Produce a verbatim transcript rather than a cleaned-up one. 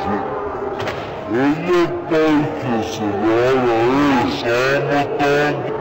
Olha pai que esse cara aí, só matando